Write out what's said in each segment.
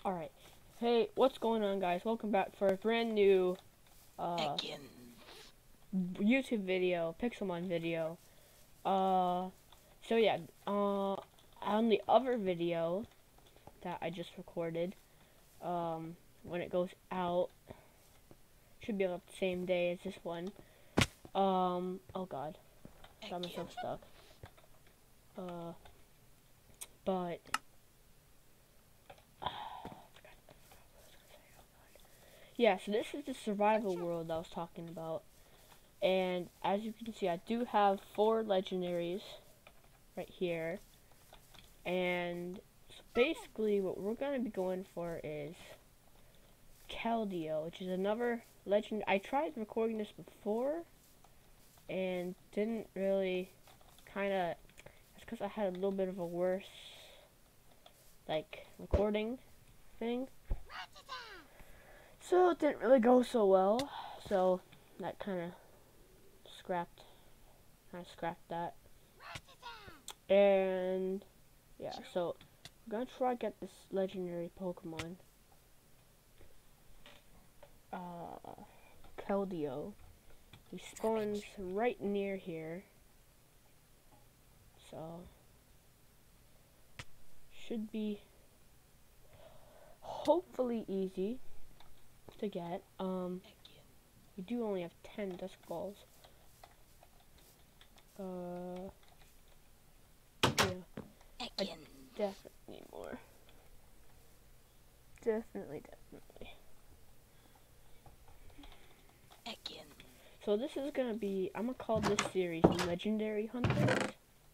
Alright. Hey, what's going on, guys? Welcome back for a brand new YouTube video, pixelmon video. So yeah, on the other video that I just recorded, when it goes out, should be about the same day as this one. Oh god, got myself stuck. But yeah, so this is the survival world I was talking about. And as you can see, I do have 4 legendaries right here. And so basically what we're going to be going for is KELDEO, which is another legend. I tried recording this before and didn't really it's because I had a little bit of a worse recording thing. So it didn't really go so well. So that kind of scrapped that. And yeah, so I'm gonna try to get this legendary Pokemon, KELDEO. He spawns right near here, so should be hopefully easy to get. We do only have 10 dusk balls. Yeah, I definitely need more. Definitely. So this is gonna be, I'm gonna call this series Legendary Hunters.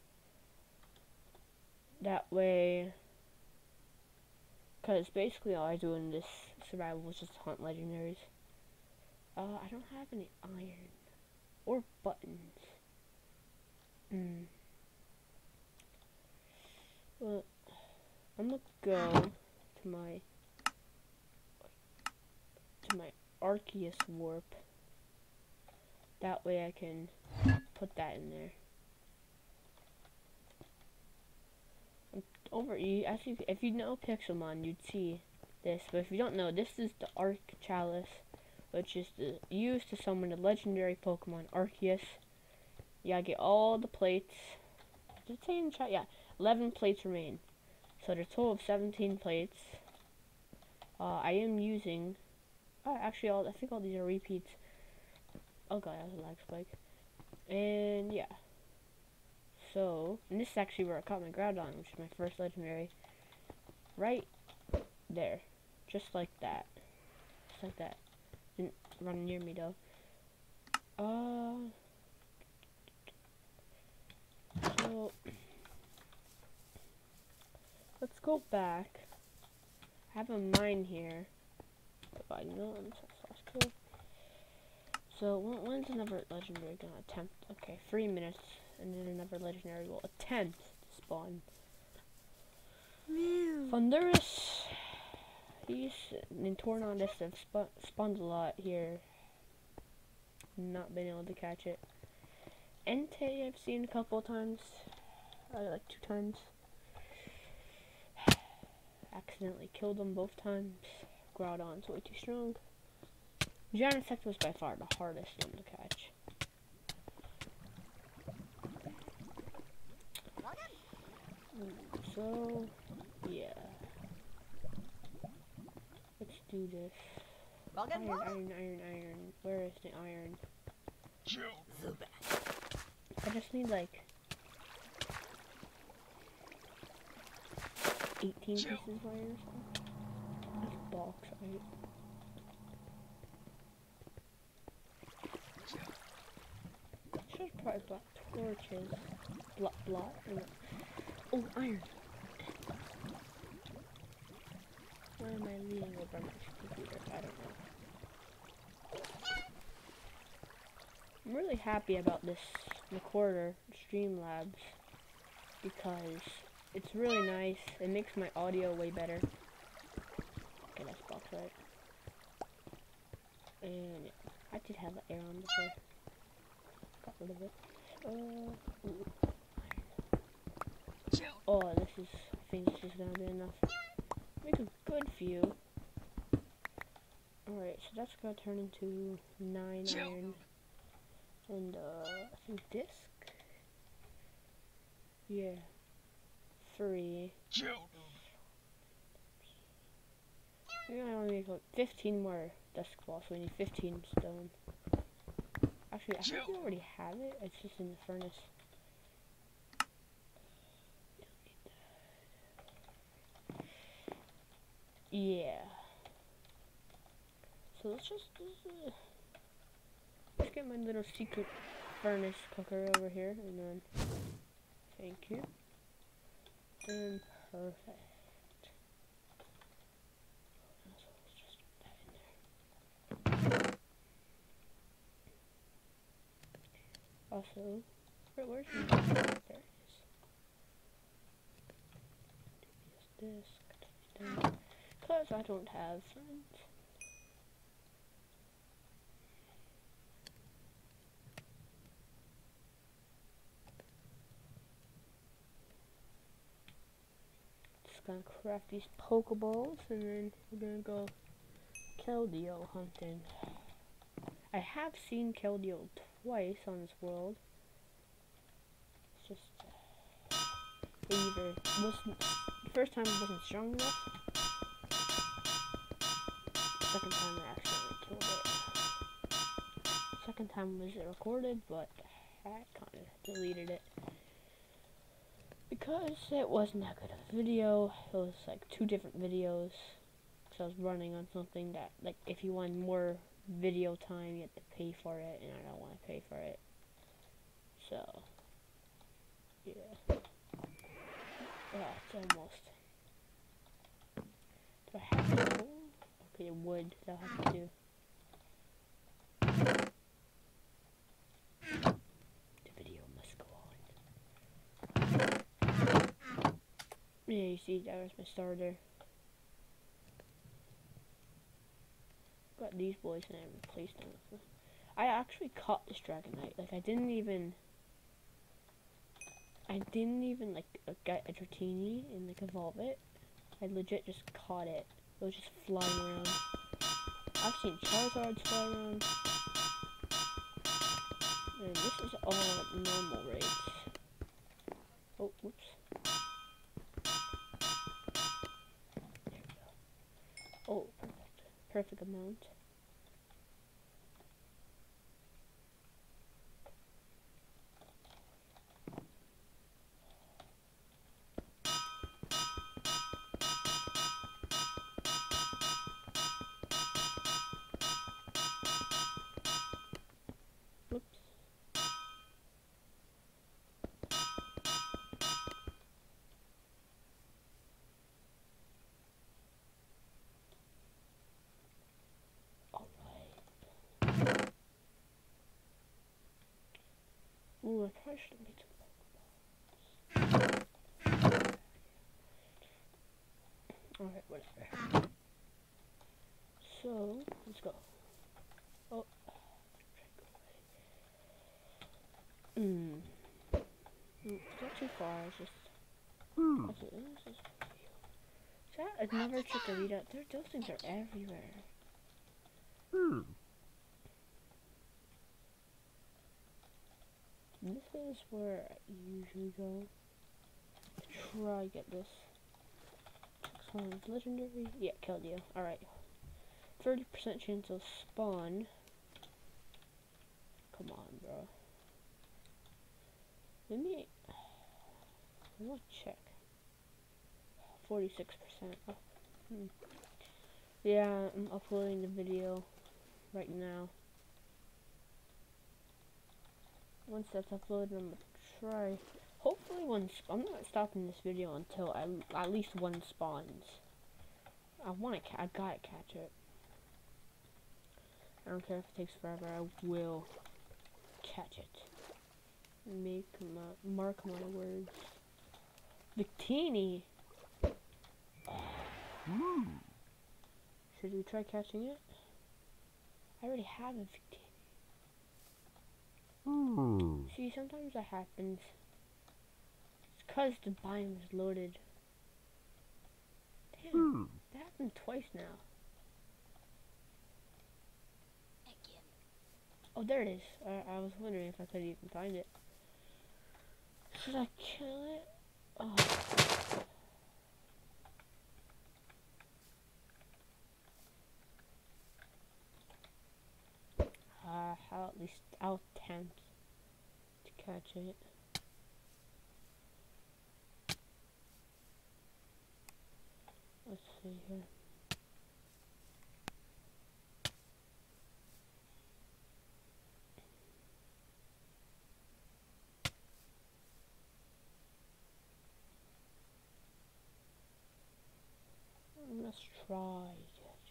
That way, because basically all I do in this survival is just hunt legendaries. I don't have any iron or buttons. Well, I'm gonna go to my Arceus warp. That way I can put that in there. If you know Pixelmon, you'd see this. But if you don't know, this is the Arc Chalice, which is used to summon the legendary Pokemon Arceus. Yeah, I get all the plates. Did it say in chat? Yeah, 11 plates remain. So there's a total of 17 plates. I am using. Actually, I think all these are repeats. Oh god, that was a lag spike. And yeah. So, and this is actually where I caught my Groudon, which is my first legendary. Right there. Just like that. Just like that. Didn't run near me though. So let's go back. I have a mine here. If I know I'm so when's another legendary gonna attempt? Okay, 3 minutes, and then another legendary will attempt to spawn. Thunderous. He's in Tornadus have spawned a lot here. Not been able to catch it. Entei I've seen a couple of times. Like 2 times. Accidentally killed them both times. Groudon's way too strong. Genesect was by far the hardest one to catch. So, yeah. Let's do this. Iron. Where is the iron? I just need like 18 pieces of iron or something. That's a box, right? Should probably block torches. Block. Oh, iron. Why am I leaning over my computer? I don't know. I'm really happy about this recorder, Streamlabs, because it's really nice. It makes my audio way better. Okay, that's box right. And yeah, I did have air on before. Got rid of it. Oh, I think this is gonna be enough. Make a good few. Alright, so that's gonna turn into 9 iron. And, I think disc? Yeah. 3. We're gonna only make like 15 more dusk balls, so we need 15 stone. Actually, I think we already have it. It's just in the furnace. Yeah. So let's get my little secret furnace cooker over here, and then thank you. And perfect. So let's just put that in there. Also, where's my there it is. Disc, because I don't have friends. Just gonna craft these Pokeballs, and then we're gonna go KELDEO hunting. I have seen KELDEO twice on this world. It's just either wasn't the first time it wasn't strong enough. The second time I accidentally killed it. Second time was recorded, but I kind of deleted it because it wasn't that good of a video. It was like 2 different videos. So I was running on something that, like, if you want more video time, you have to pay for it, and I don't want to pay for it. So, yeah. It's almost. Do I have to go? Okay, wood. That'll have to do. The video must go on. Yeah, you see, that was my starter. Got these boys and I replaced them with. I actually caught this Dragonite. Like, I didn't even like get a Dratini and like evolve it. I legit just caught it. It was just flying around. I've seen Charizards fly around. And this is all normal raids. Oh, whoops. There we go. Oh, perfect. Perfect amount. Whoops. Ooh, I probably should have made some Pokeballs. Alright, whatever. So, let's go. Oh. It's not too far, it's just... Okay, this is... Is that another Chikorita? Those things are everywhere. This is where I usually go to try get this. Pixelmon's legendary. Yeah, KELDEO. Alright. 30% chance of spawn. Come on, bro. Let me... I want to check. 46%. Oh. Yeah, I'm uploading the video right now. Once that's uploaded, I'm gonna try. Hopefully, I'm not stopping this video until at least one spawns. I gotta catch it. I don't care if it takes forever. I will catch it. Mark my words. Victini. Should we try catching it? I already have a Victini. See, sometimes that happens. It's because the biome is loaded. Damn, that happened twice now. Oh, there it is. I was wondering if I could even find it. Should I kill it? Oh. I'll attempt to catch it. Let's see here. Let's try it.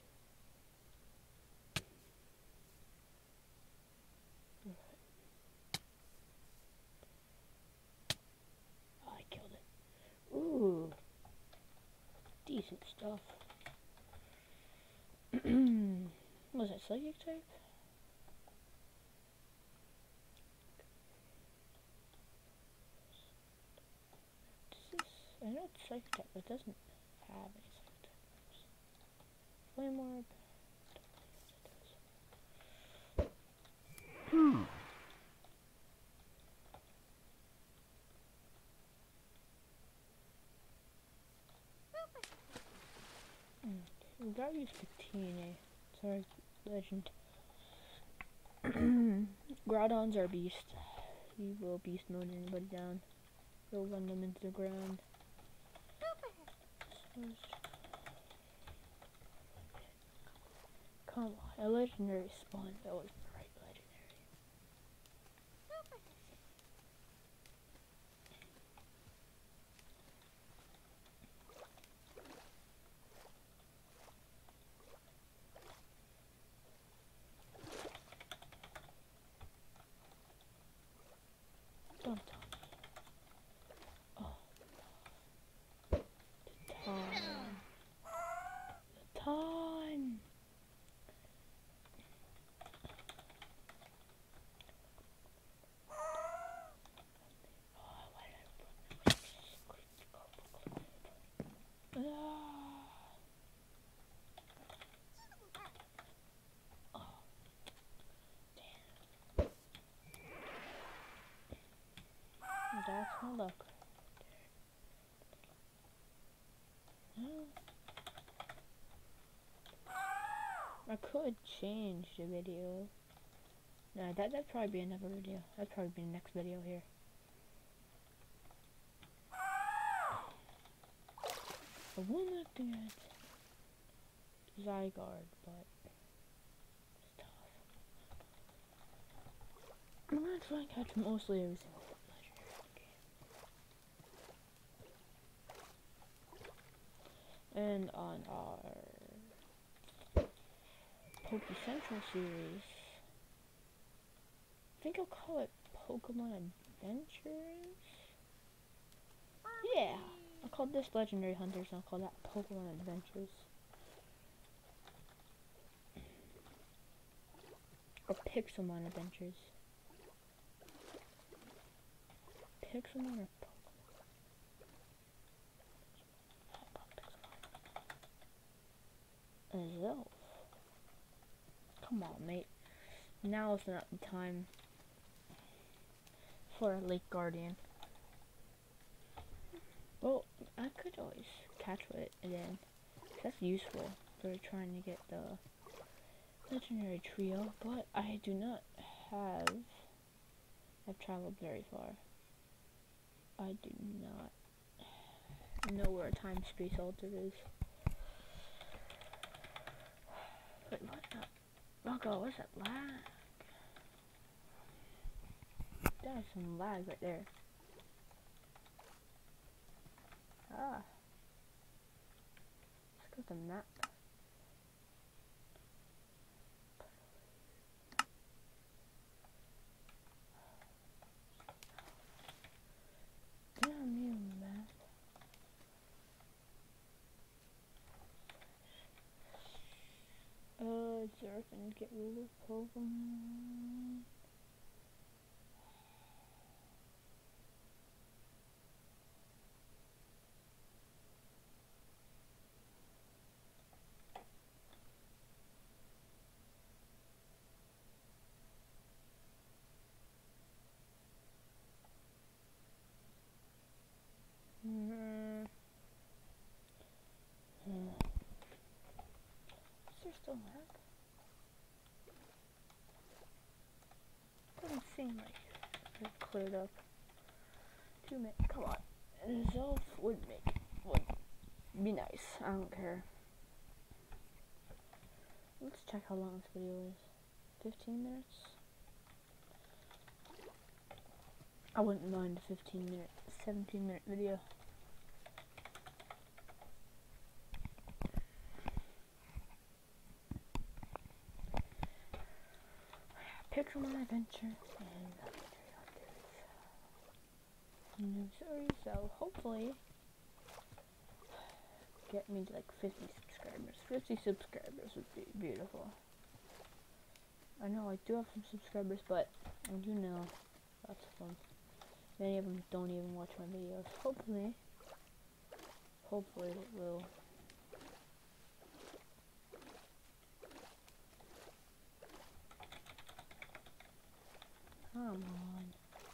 I killed it. Ooh, decent stuff. Was that psychic type? I know it's psychic type, but it doesn't have any psychic types. Flame orb. We gotta use Patina. Sorry, legend. Groudons are beast. You will beast mode anybody down. You'll run them into the ground. Come on, a legendary spawn. That was the right legendary. Don't tell me. Oh. The time. The time. That's my luck. I could change the video. Nah, that'd probably be another video. That'd probably be the next video here. The one left to get Zygarde, but it's tough. I'm gonna try and catch mostly every single legendary in the game. And on our Poke Central series, I think I'll call it Pokemon Adventures. Yeah, I'll call this Legendary Hunters and I'll call that Pokemon Adventures. Or Pixelmon Adventures. Pixelmon or Pokemon? A Zelf. Come on, mate. Now is not the time for a Lake Guardian. Well, I could always catch it again. That's useful for trying to get the legendary trio, but I do not have. I've traveled very far. I do not know where a time space altar is. Wait, what the? Oh god, what's that lag? There's some lag right there. Ah. Let's go to the map. Damn you, map. Surf and get rid of Pokemon. the map? Doesn't seem like it cleared up. 2 minutes. Come on. Resolve would be nice. I don't care. Let's check how long this video is. 15 minutes? I wouldn't mind a 17-minute video. Pixelmon Adventure and new series, so hopefully get me to like 50 subscribers. 50 subscribers would be beautiful. I know I do have some subscribers, but I do know lots of them. Many of them don't even watch my videos. Hopefully it will. Come on.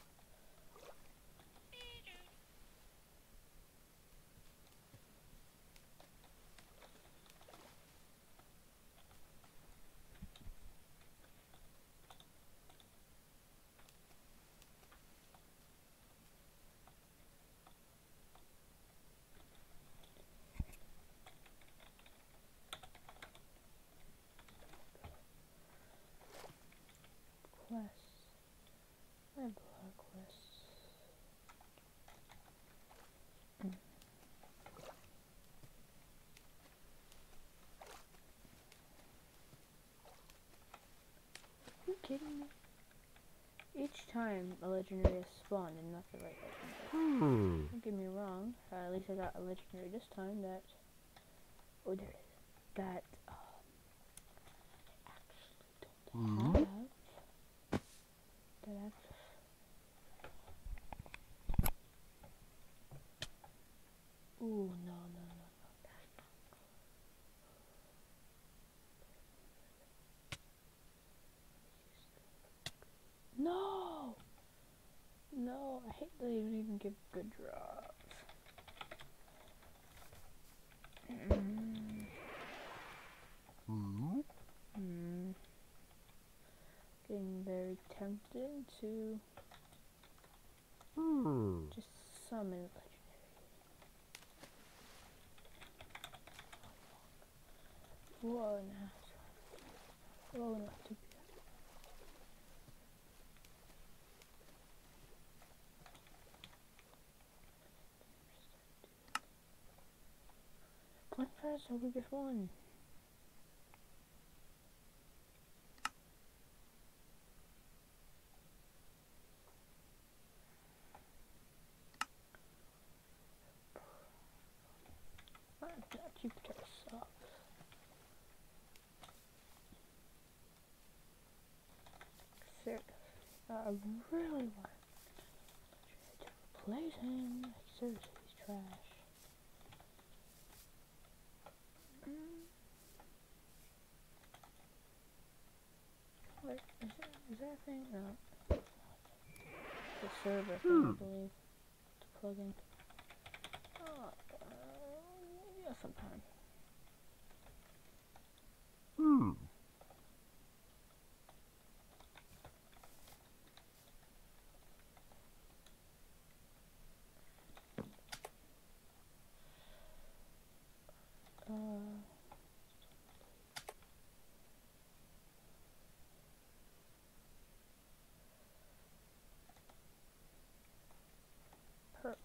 Quests. I have a lot of quests. Are you kidding me? Each time a legendary is spawned and not the right legendary. Don't get me wrong. At least I got a legendary this time that. Oh, there it is. That I actually don't have. That actually. Ooh, no. That's not. No! No, I hate that they don't even give good drops. Getting very tempted to just summon legendary. Whoa, no. Whoa, not too bad. One first, so we just won. That Jupiter sucks. Seriously, I really want to replace him. Like, seriously, he's trash. Wait, is that a thing? No. The server thing, I believe. To plug in. Oh, yeah, sometime. Perfect.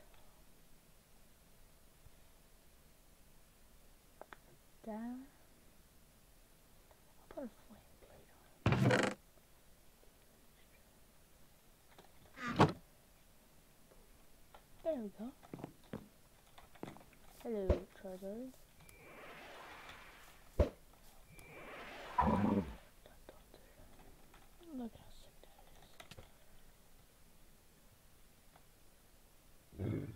Down. I'll put a flame blade on. There we go. Hello, Charizard. Look how sick that is.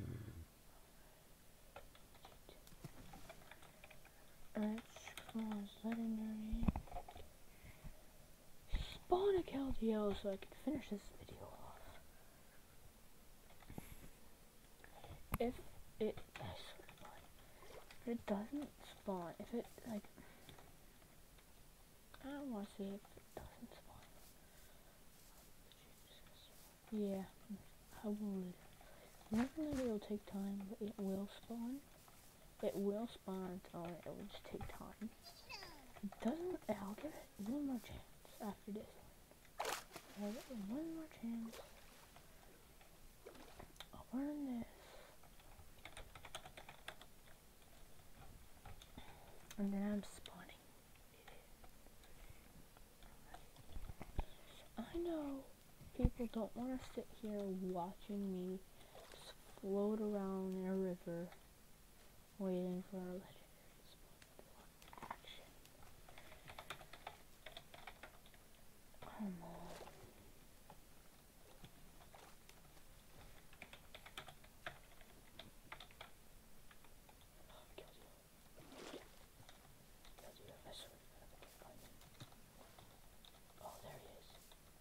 Alright, Spawn's legendary. Spawn a KELDEO so I can finish this video off. If it doesn't spawn, if it like I want to see if it doesn't spawn. Yeah, I will. Definitely it'll take time, but it will spawn. It will spawn on its own. It will just take time. If it doesn't, I'll give it one more chance after this. I'll give it one more chance. I'll burn this. And then I'm spawning. I know people don't want to sit here watching me just float around in a river waiting for a legendary to spawn. Action. Come on. Oh, there he is.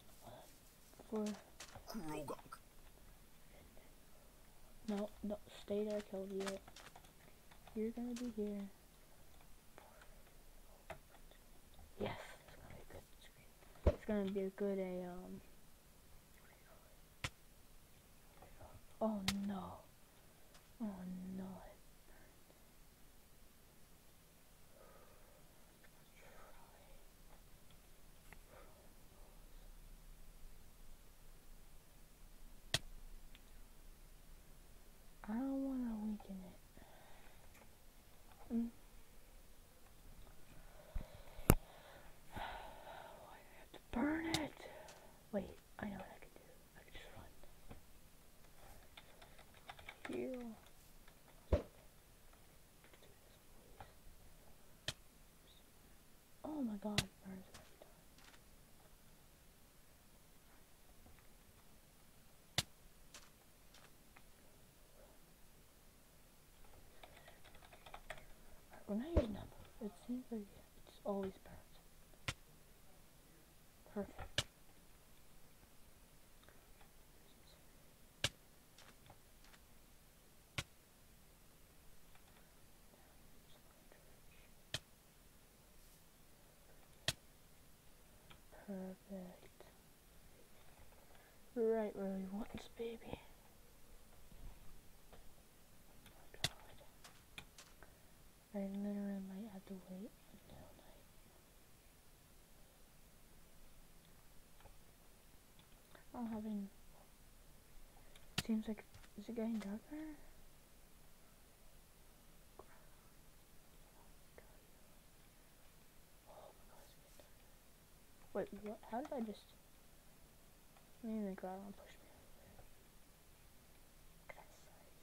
No, stay there, KELDEO. You're gonna be here. Yes, it's gonna be a good screen. It's gonna be a good oh no. Oh no. I don't want to weaken it. Why do I have to burn it? Wait, I know what I can do. I can just run. Heal. Oh my god, it burns every time. When I use number, it seems like it's always burns. Perfect. Perfect. Right where we want this baby. Oh my god. I literally might have to wait until night. I don't have any. Seems like, is it getting darker? Wait, what? How did I just... Maybe the ground will push me over. Look at that size.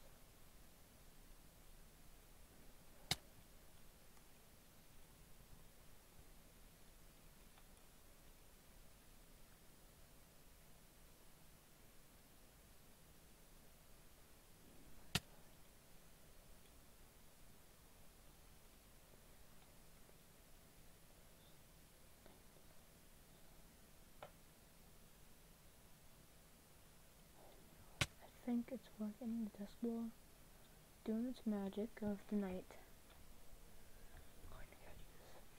I think it's working, the dust blower. Doing its magic of the night. I'm going to go do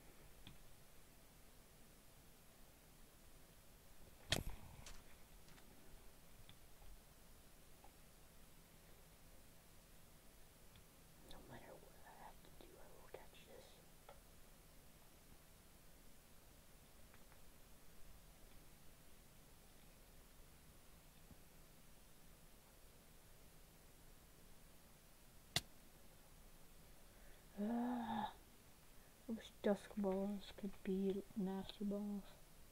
this. No matter what I have to do, I will catch this. I wish dusk balls could be master balls.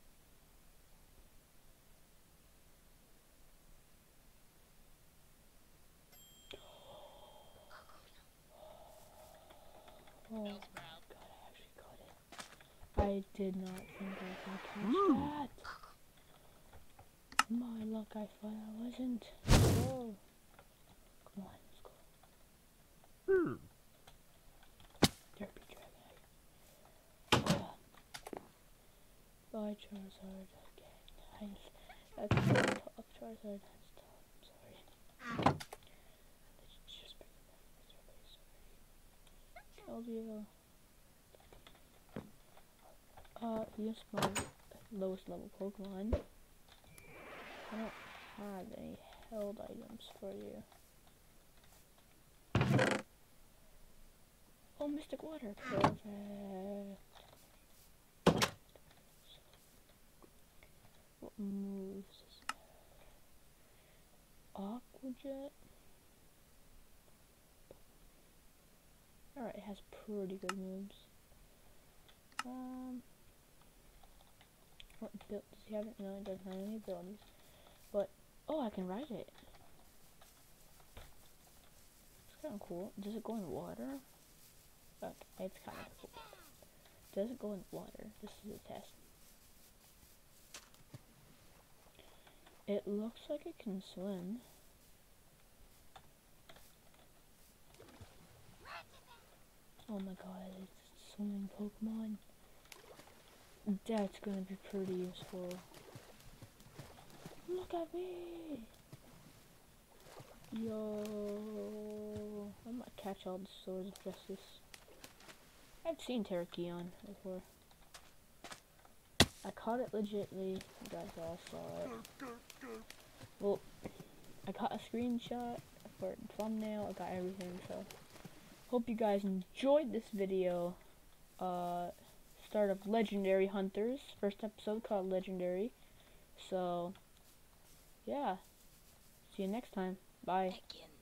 Oh my god, I actually caught it. I did not think I could catch that. My luck, I thought I wasn't. Whoa. Come on, let's go. Derpy dragon. Bye, Charizard. Okay, nice. That's top Charizard. That's top. I'm sorry. Let's just pick up that base already. KELDEO. Here's my lowest level Pokemon. I don't have any held items for you. Oh, Mystic Water. Perfect. What moves is that? Aqua Jet? Alright, it has pretty good moves. What build does he have? No, it doesn't have any abilities. But, oh, I can ride it. It's kind of cool. Does it go in water? Okay, it's kind of cool. Does it go in water? This is a test. It looks like it can swim. Oh my god, it's a swimming Pokemon. That's gonna be pretty useful. Look at me! Yo, I might catch all the swords of justice. I've seen Terrakion before. I caught it legitly. You guys all saw it. Well, I caught a screenshot for the thumbnail. I got everything. So, hope you guys enjoyed this video. Start of Legendary Hunters. First episode called Legendary. So, yeah. See you next time. Bye.